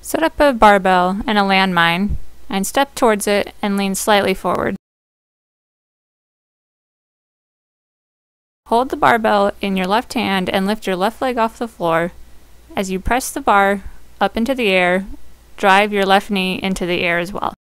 Set up a barbell and a landmine, and step towards it and lean slightly forward. Hold the barbell in your left hand and lift your left leg off the floor. As you press the bar up into the air, drive your left knee into the air as well.